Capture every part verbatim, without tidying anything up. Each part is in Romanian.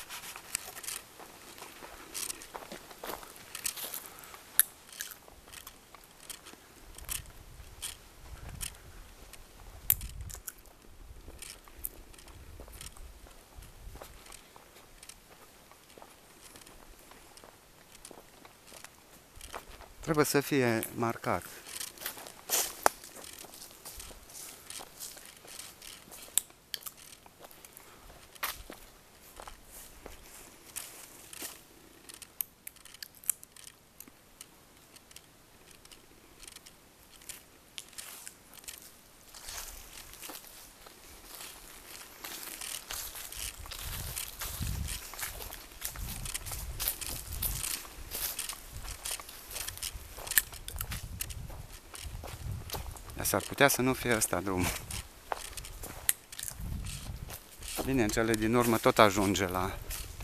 Trebuie să fie marcat. Dar s-ar putea să nu fie ăsta drumul. Bine, în cele din urmă tot ajunge la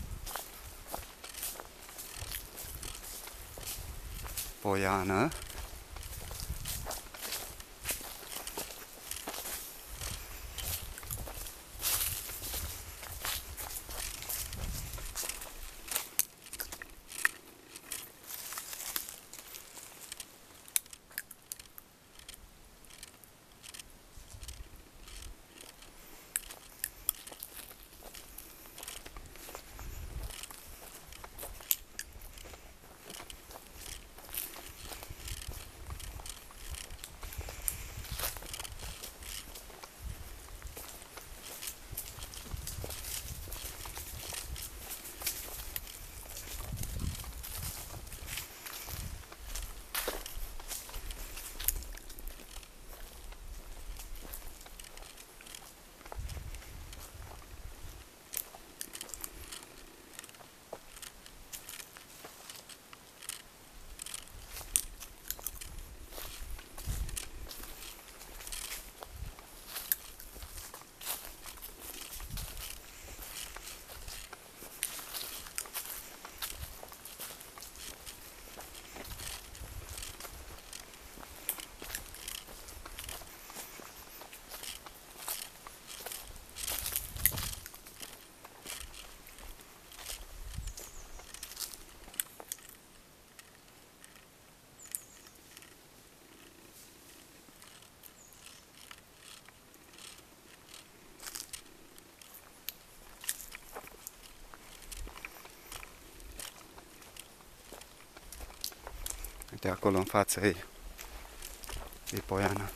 Poiană. Uite, acolo în față e, e Poiana.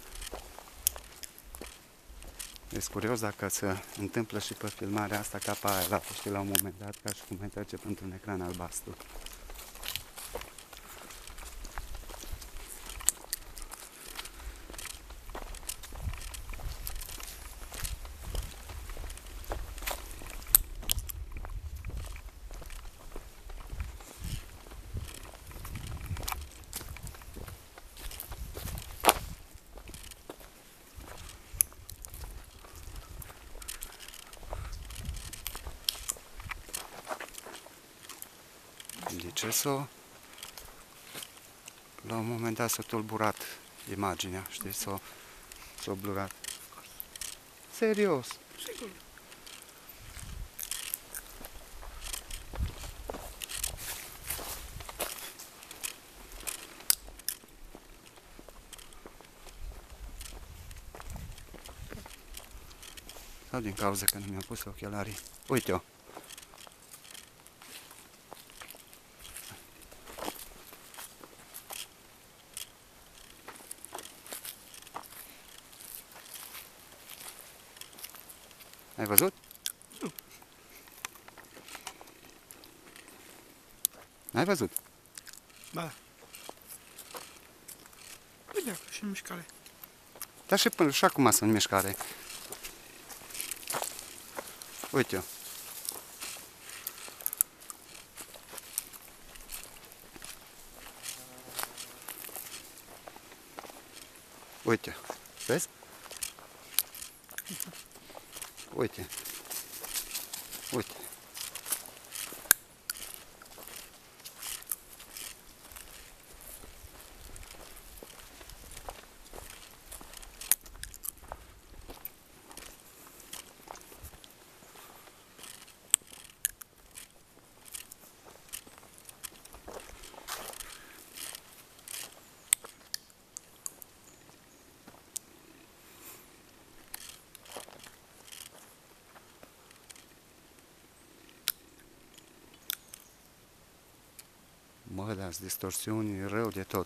Ești curios dacă se întâmplă și pe filmarea asta ca pe aia, la, știi, la un moment dat, ca și cum mai trece pentru un ecran albastru. Liceso, la un moment dat s-a tulburat imaginea, știi, s-a s-a blurat. Serios? Sigur. Sau din cauza că nu mi-am pus ochelarii. Uite-o! Ai văzut? Nu. Ai văzut? Ba. Uite acolo și în mișcare. Dar și până și acum sunt în mișcare. Uite-o. Uite. Vezi? Uite. Uite. Mă, dar distorsiuni rău de tot.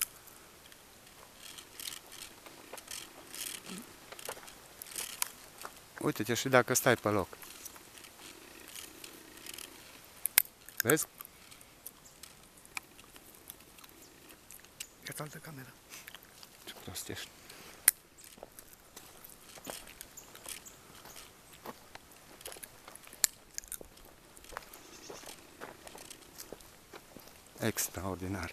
Uite-te și dacă stai pe loc. Vezi? Ia altă cameră. Ce prost ești. Extraordinar.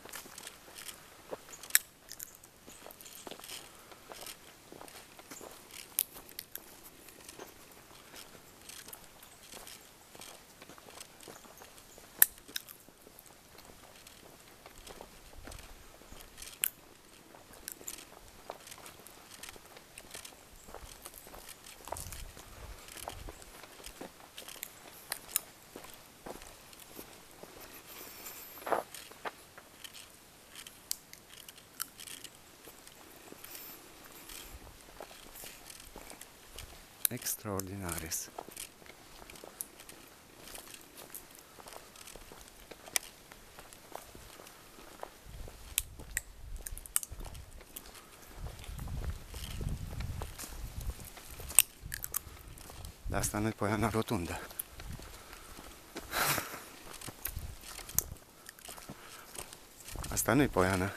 Extraordinaris. Dar asta nu-i Poiana Rotundă. Asta nu-i Poiana.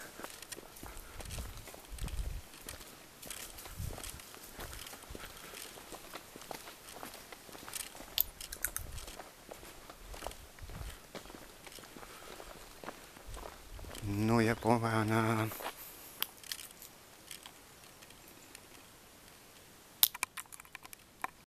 Nu e Poiana.